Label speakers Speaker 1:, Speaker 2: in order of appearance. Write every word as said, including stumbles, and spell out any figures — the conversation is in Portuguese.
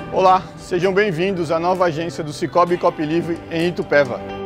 Speaker 1: Olá, sejam bem-vindos à nova agência do Cicobi Copilivre em Itupeva.